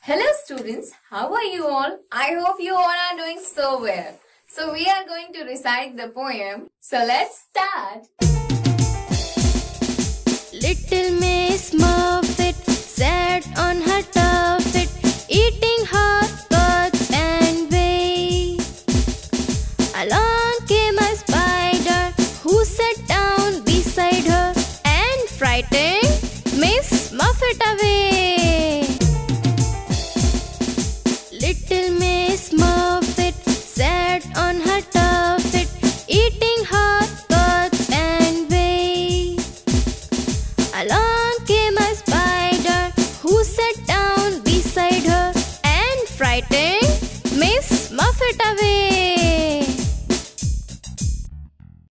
Hello students, how are you all? I hope you all are doing so well. So we are going to recite the poem. So let's start. Little Miss Muffet sat on her tuffet, eating hotcakes and whey. Along came a spider who sat down beside her and frightened Miss Muffet away. Little Miss Muffet sat on her tuffet, eating hot